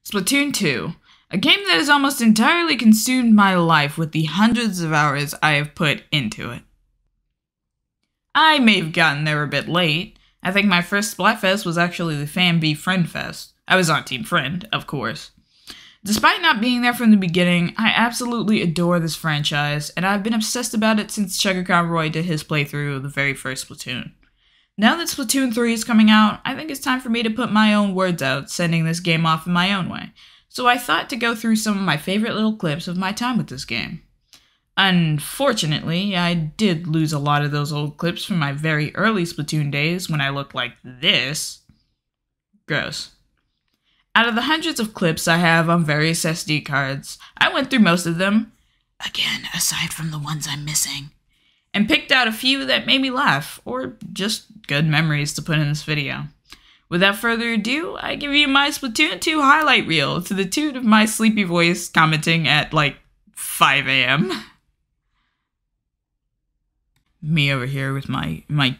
Splatoon 2, a game that has almost entirely consumed my life with the hundreds of hours I have put into it. I may have gotten there a bit late. I think my first Splatfest was actually the FanB Friend Fest. I was on Team Friend, of course. Despite not being there from the beginning, I absolutely adore this franchise, and I've been obsessed about it since Sugar Conroy did his playthrough of the very first Splatoon. Now that Splatoon 3 is coming out, I think it's time for me to put my own words out, sending this game off in my own way. So I thought to go through some of my favorite little clips of my time with this game. Unfortunately, I did lose a lot of those old clips from my very early Splatoon days when I looked like this. Gross. Out of the hundreds of clips I have on various SD cards, I went through most of them, again aside from the ones I'm missing, and picked out a few that made me laugh, or just good memories to put in this video. Without further ado, I give you my Splatoon 2 highlight reel to the tune of my sleepy voice commenting at like 5 a.m. Me over here with my very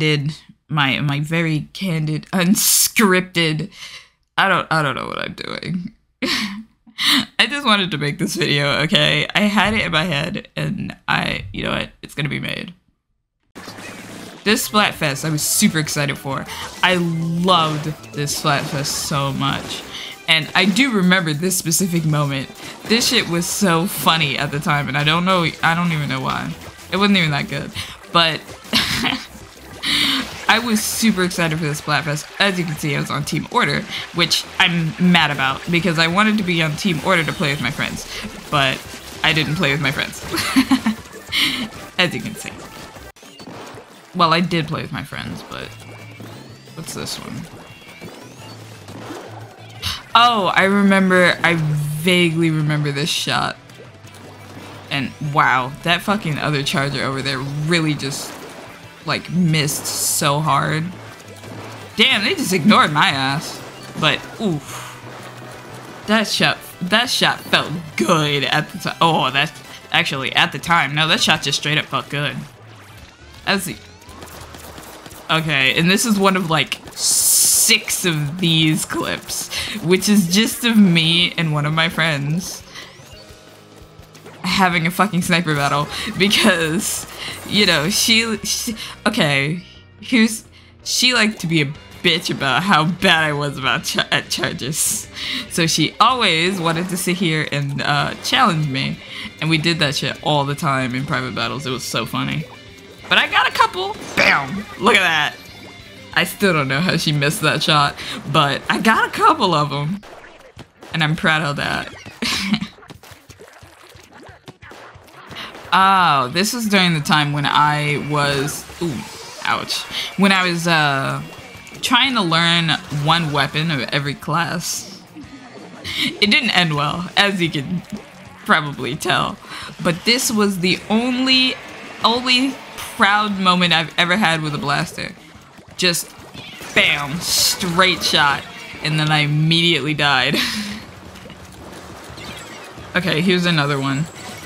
candid, unscripted, I don't know what I'm doing. I just wanted to make this video, okay? I had it in my head, and you know what? It's gonna be made. This Splatfest I was super excited for. I loved this Splatfest so much. And I do remember this specific moment. This shit was so funny at the time, and I don't even know why. It wasn't even that good. But I was super excited for this Splatfest. As you can see, I was on Team Order, which I'm mad about because I wanted to be on Team Order to play with my friends, but I didn't play with my friends. As you can see. Well, I did play with my friends, but what's this one? Oh, I vaguely remember this shot. And wow, that fucking other charger over there really just like missed so hard. Damn, they just ignored my ass. But oof, that shot felt good at the time. Oh, that's actually at the time. No, that shot just straight up felt good. Okay, and this is one of like 6 of these clips, which is just of me and one of my friends having a fucking sniper battle because, you know, she liked to be a bitch about how bad I was at charges. So she always wanted to sit here and challenge me, and we did that shit all the time in private battles. It was so funny. But I got a couple. Bam! Look at that. I still don't know how she missed that shot, but I got a couple of them, and I'm proud of that. Oh, this was during the time when I was, when I was trying to learn one weapon of every class. It didn't end well, as you can probably tell, but this was the only proud moment I've ever had with a blaster. Just bam, straight shot, and then I immediately died. Okay, here's another one.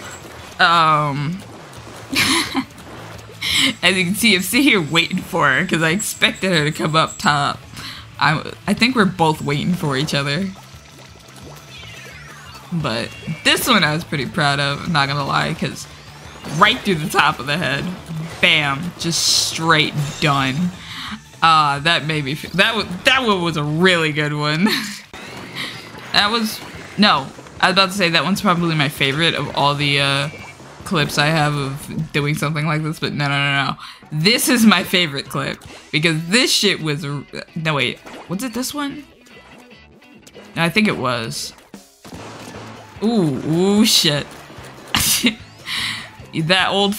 As you can see, I'm sitting here waiting for her because I expected her to come up top. I think we're both waiting for each other. But this one I was pretty proud of, I'm not gonna lie, because right through the top of the head. Bam, just straight done. That made me feel, that one was a really good one. I was about to say that one's probably my favorite of all the clips I have of doing something like this, but no. This is my favorite clip because this shit was no wait, was it this one? No, I think it was. Ooh shit. that old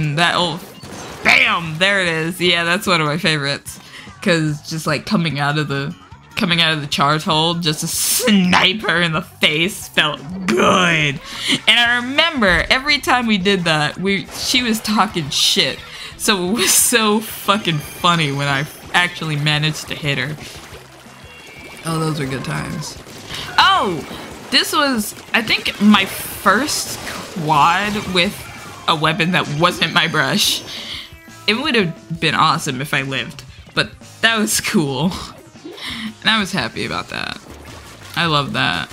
bam, there it is. Yeah, that's one of my favorites because just like coming out of the charge hold, just a sniper in the face felt good. And I remember every time we did that, she was talking shit. So it was so fucking funny when I actually managed to hit her. Oh, those were good times. Oh, this was, I think, my first quad with a weapon that wasn't my brush. It would have been awesome if I lived, but that was cool. And I was happy about that. I love that.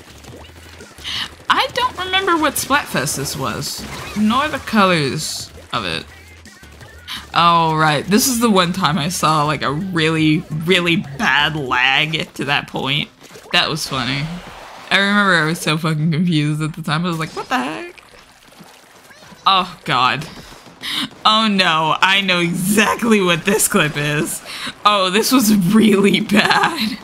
I don't remember what Splatfest this was, nor the colors of it. Oh, right. This is the one time I saw like a really, really bad lag to that point. That was funny. I remember I was so fucking confused at the time. I was like, what the heck? Oh, God. Oh, no. I know exactly what this clip is. Oh, this was really bad.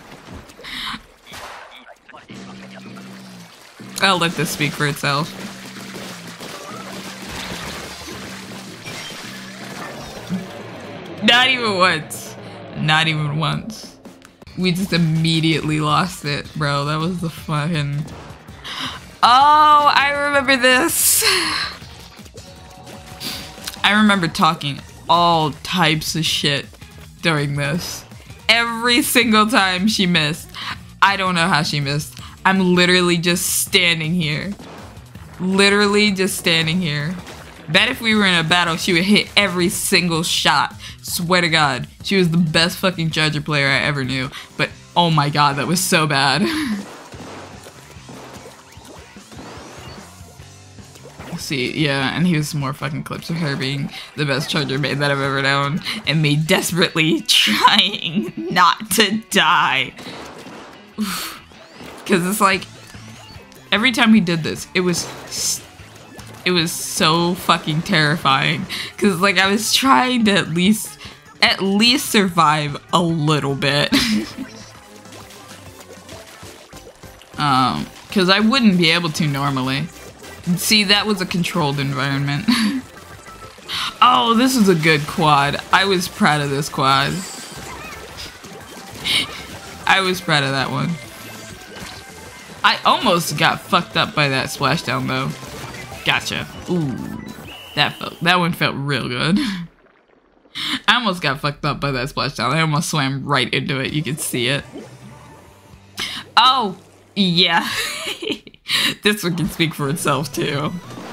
I'll let this speak for itself. Not even once. Not even once. We just immediately lost it, bro. That was the fucking... Oh, I remember this. I remember talking all types of shit during this. Every single time she missed. I don't know how she missed. I'm literally just standing here. Literally just standing here. Bet if we were in a battle, she would hit every single shot. Swear to God. She was the best fucking Charger player I ever knew. But oh my God, that was so bad. See, yeah, and here's some more fucking clips of her being the best Charger main that I've ever known. And me desperately trying not to die. Because it's like, every time we did this, it was so fucking terrifying. Because like I was trying to at least survive a little bit. Because I wouldn't be able to normally. See, that was a controlled environment. Oh, this is a good quad. I was proud of this quad. I was proud of that one. I almost got fucked up by that splashdown though. Gotcha. Ooh, that one felt real good. I almost got fucked up by that splashdown. I almost swam right into it. You could see it. Oh, yeah. This one can speak for itself too.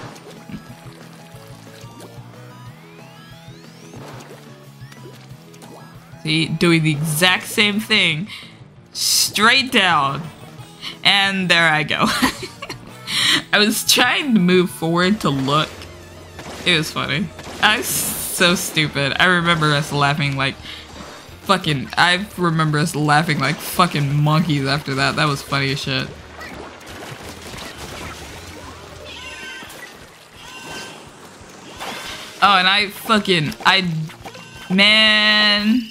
See, doing the exact same thing. Straight down. And there I go. I was trying to move forward to look. It was funny. I was so stupid. I remember us laughing like fucking... I remember us laughing like fucking monkeys after that. That was funny as shit. Oh, and man...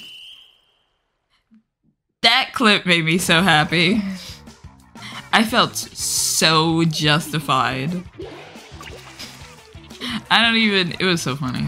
That clip made me so happy. I felt so justified. It was so funny.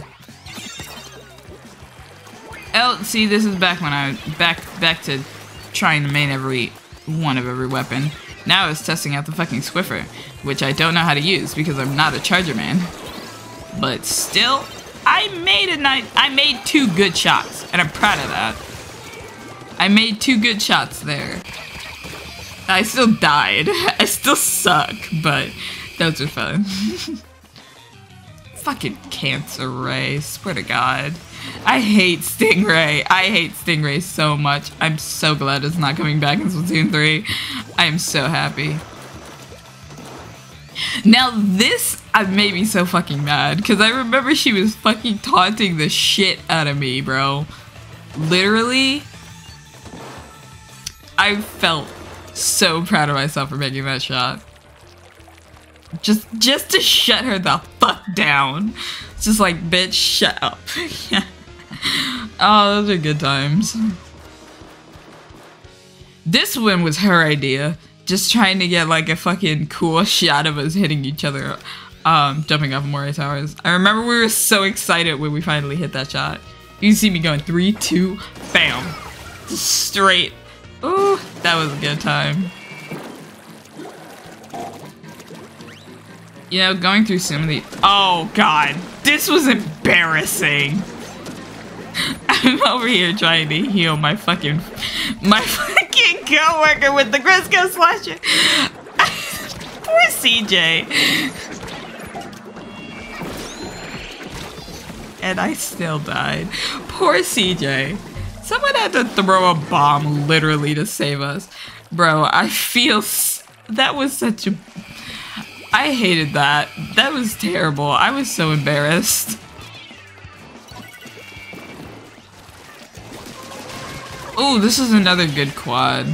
Oh, see, this is back when I back to trying to main every one of every weapon. Now I was testing out the fucking Swiffer, which I don't know how to use because I'm not a Charger man. But still, I made 2 good shots, and I'm proud of that. I made 2 good shots there. I still died. I still suck, but those are fun. Fucking Cancer Ray, swear to God. I hate Stingray. I hate Stingray so much. I'm so glad it's not coming back in Splatoon 3. I am so happy. Now this made me so fucking mad, because I remember she was fucking taunting the shit out of me, bro. Literally, I felt so proud of myself for making that shot. Just to shut her the fuck down. It's just like, bitch, shut up. Oh, those are good times. This one was her idea. Just trying to get like a fucking cool shot of us hitting each other, jumping off Moray Towers. I remember we were so excited when we finally hit that shot. You can see me going 3, 2, bam. Just straight. Ooh, that was a good time. You know, going through some of the... Oh, God. This was embarrassing. I'm over here trying to heal my fucking coworker with the Grisco slasher. Poor CJ. And I still died. Poor CJ. Someone had to throw a bomb literally to save us. Bro, I feel... That was such a... I hated that. That was terrible. I was so embarrassed. Oh, this is another good quad.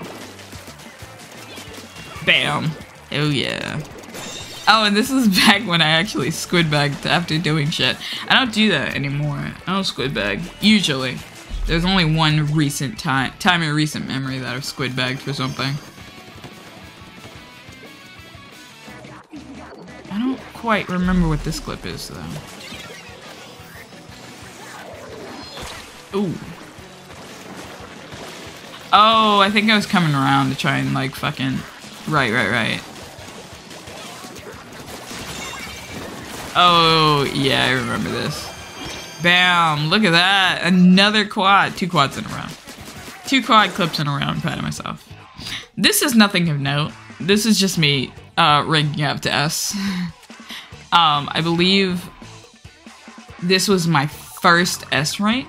Bam. Oh, yeah. Oh, and this is back when I actually squid bagged after doing shit. I don't do that anymore. I don't squid bag. Usually. There's only one recent time in recent memory that I've squid bagged for something. I don't quite remember what this clip is, though. Ooh. Oh, I think I was coming around to try and, like, fucking... Right. Oh, yeah, I remember this. Bam! Look at that! Another quad! 2 quads in a row. 2 quad clips in a row. I'm proud of myself. This is nothing of note. This is just me, ranking up to S. I believe this was my first S rank.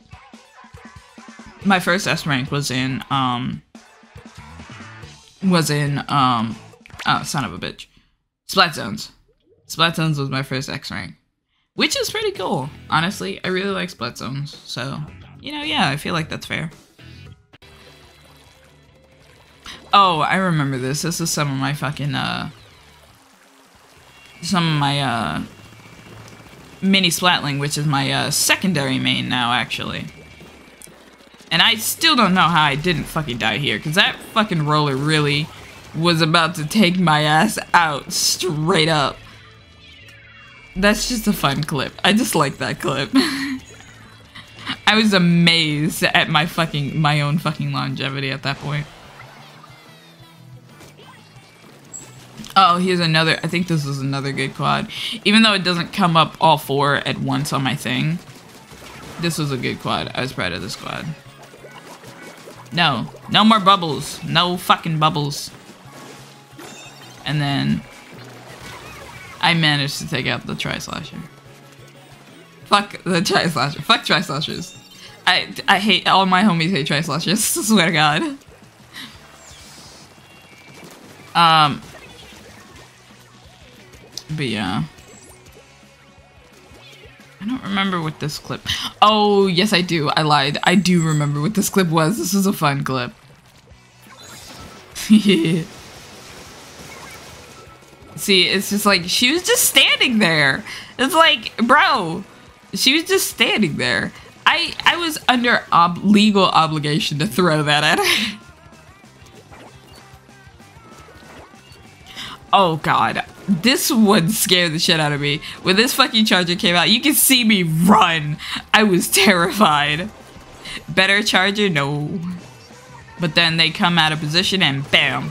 My first S rank was in, oh, son of a bitch. Splatzones. Splatzones was my first X rank. Which is pretty cool. Honestly, I really like Splatzones. So, you know, yeah, I feel like that's fair. Oh, I remember this. This is some of my fucking, mini Splatling, which is my, secondary main now, actually. And I still don't know how I didn't fucking die here, because that fucking roller really was about to take my ass out straight up. That's just a fun clip. I just like that clip. I was amazed at my own fucking longevity at that point. Oh, here's another, I think this is another good quad. Even though it doesn't come up all 4 at once on my thing, this was a good quad. I was proud of this quad. No. No more bubbles. No fucking bubbles. And then I managed to take out the Tri-Slasher. Fuck the Tri-Slasher. Fuck Tri-Slashers. I hate, all my homies hate Tri-Slashers. Swear to God. But yeah. I don't remember what this clip... Oh, yes I do. I lied. I do remember what this clip was. This was a fun clip. Yeah. See, it's just like, she was just standing there. It's like, bro, she was just standing there. I was under legal obligation to throw that at her. Oh god, this one scared the shit out of me. When this fucking charger came out, you can see me run. I was terrified. Better charger? No. But then they come out of position and bam.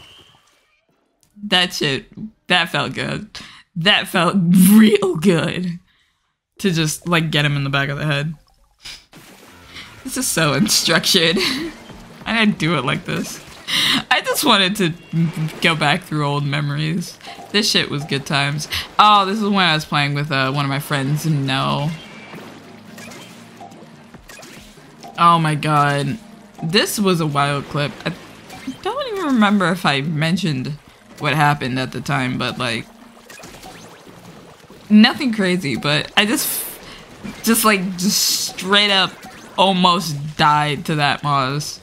That shit, that felt good. That felt real good. To just, like, get him in the back of the head. This is so unstructured. I didn't do it like this. I just wanted to go back through old memories. This shit was good times. Oh, this is when I was playing with one of my friends. No. Oh my god. This was a wild clip. I don't even remember if I mentioned what happened at the time, but like... Nothing crazy, but I just straight up almost died to that Moz.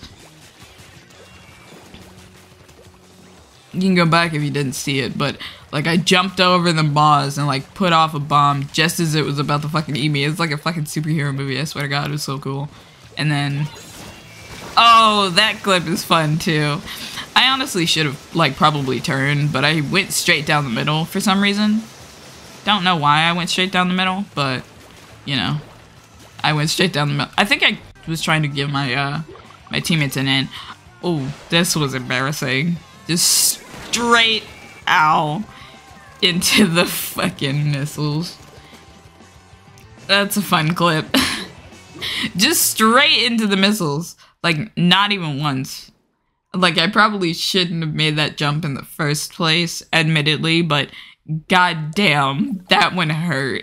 You can go back if you didn't see it, but like I jumped over the Moz and like put off a bomb just as it was about to fucking eat me. It's like a fucking superhero movie, I swear to god, it was so cool. And then... Oh, that clip is fun too. I honestly should have like probably turned, but I went straight down the middle for some reason. Don't know why I went straight down the middle, but you know, I went straight down the middle. I think I was trying to give my my teammates an in. Oh, this was embarrassing. Just straight out into the fucking missiles. That's a fun clip. Just straight into the missiles. Like, not even once. Like, I probably shouldn't have made that jump in the first place, admittedly, but goddamn, that one hurt.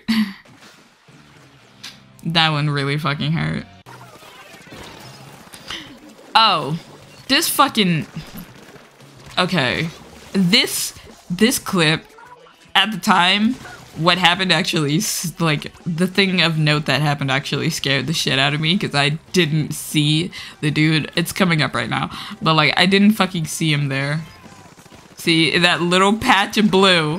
That one really fucking hurt. Oh, This fucking... Okay. This clip, at the time, what happened actually, like, the thing of note that happened actually scared the shit out of me, because I didn't see the dude. It's coming up right now. But, like, I didn't fucking see him there. See, that little patch of blue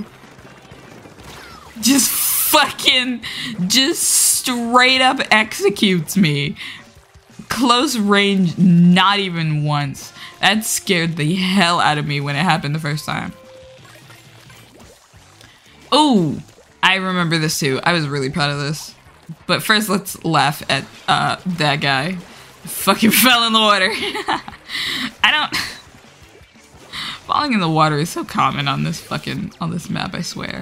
just fucking, just straight up executes me. Close range, not even once. That scared the hell out of me when it happened the first time. Oh, I remember this too. I was really proud of this. But first, let's laugh at that guy. Fucking fell in the water. Falling in the water is so common on this map, I swear.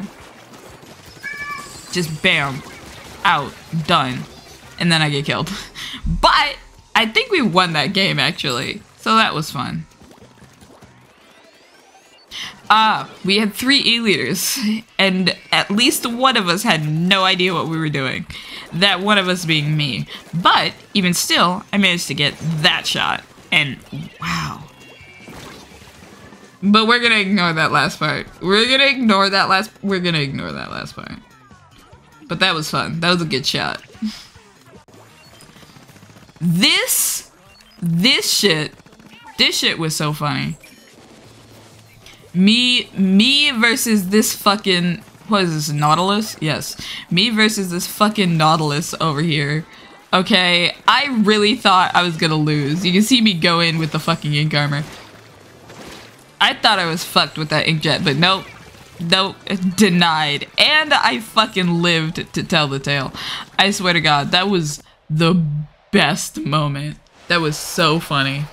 Just bam, out, done. And then I get killed. But I think we won that game, actually. So that was fun. We had 3 E-leaders, and at least one of us had no idea what we were doing. That one of us being me. But, even still, I managed to get that shot. And, wow. But we're gonna ignore that last part. We're gonna ignore that last part. But that was fun. That was a good shot. This shit was so funny. Me versus this fucking, what is this, Nautilus? Yes. Me versus this fucking Nautilus over here. Okay, I really thought I was gonna lose. You can see me go in with the fucking ink armor. I thought I was fucked with that inkjet, but nope. Nope, denied. And I fucking lived to tell the tale. I swear to God, that was the best moment. That was so funny.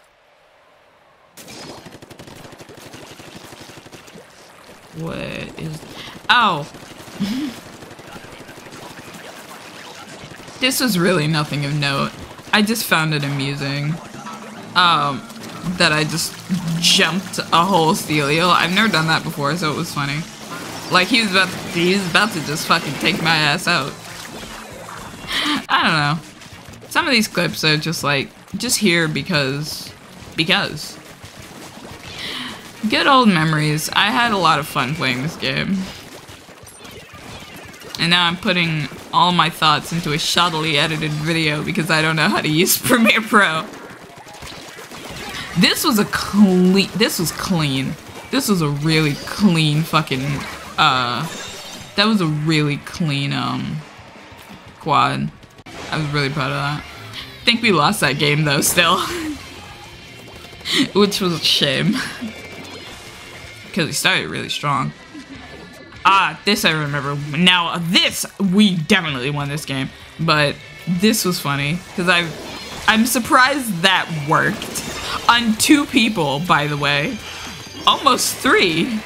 What is... Ow! This was really nothing of note. I just found it amusing. That I just jumped a whole Celio. I've never done that before, so it was funny. Like, he was about to just fucking take my ass out. I don't know. Some of these clips are just like, just here because. Good old memories. I had a lot of fun playing this game. And now I'm putting all my thoughts into a shoddily edited video because I don't know how to use Premiere Pro. This was clean. This was a really clean fucking, that was a really clean, quad. I was really proud of that. I think we lost that game though, still. Which was a shame. Because we started really strong. This I remember. Now, this, we definitely won this game. But this was funny. Because I'm surprised that worked. On 2 people, by the way. Almost 3.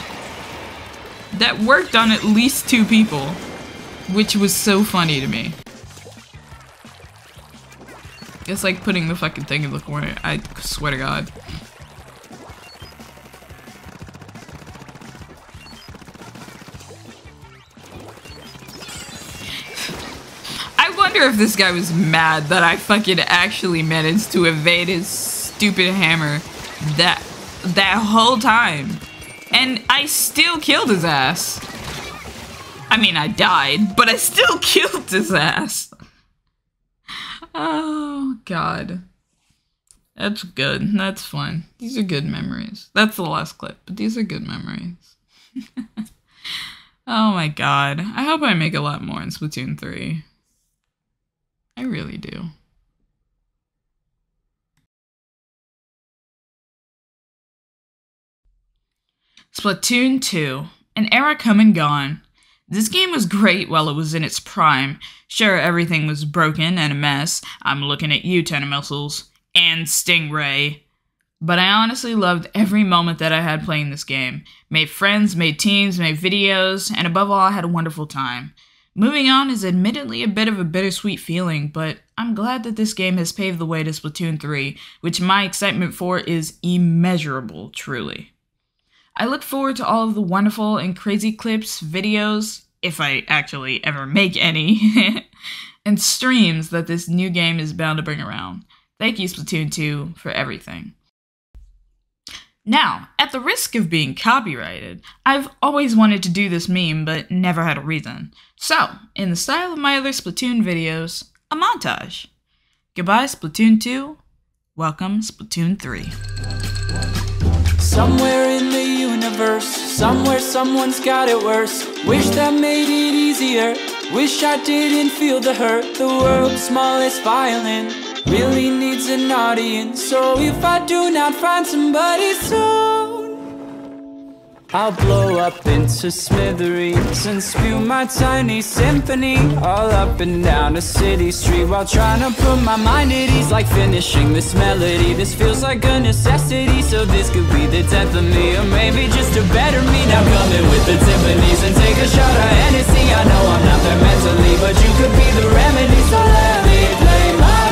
That worked on at least 2 people. Which was so funny to me. It's like putting the fucking thing in the corner. I swear to God. I wonder if this guy was mad that I fucking actually managed to evade his stupid hammer that whole time. And I still killed his ass. I mean, I died, but I still killed his ass. Oh, God. That's good. That's fun. These are good memories. That's the last clip, but these are good memories. Oh my God. I hope I make a lot more in Splatoon 3. I really do. Splatoon 2. An era come and gone. This game was great while it was in its prime. Sure, everything was broken and a mess. I'm looking at you, Tenor Missiles. And Stingray. But I honestly loved every moment that I had playing this game. Made friends, made teams, made videos, and above all, I had a wonderful time. Moving on is admittedly a bit of a bittersweet feeling, but I'm glad that this game has paved the way to Splatoon 3, which my excitement for is immeasurable, truly. I look forward to all of the wonderful and crazy clips, videos, if I actually ever make any, and streams that this new game is bound to bring around. Thank you, Splatoon 2, for everything. Now, at the risk of being copyrighted, I've always wanted to do this meme but never had a reason. So, in the style of my other Splatoon videos, a montage. Goodbye, Splatoon 2. Welcome, Splatoon 3. Somewhere in the universe, somewhere someone's got it worse. Wish that made it easier. Wish I didn't feel the hurt. The world's smallest violin really needs an audience. So if I do not find somebody soon, I'll blow up into smithereens and spew my tiny symphony all up and down a city street, while trying to put my mind at ease, like finishing this melody. This feels like a necessity, so this could be the 10th of me, or maybe just a better me. Now come in with the timpanis and take a shot of Hennessy. I know I'm not there mentally, but you could be the remedy, so let me play my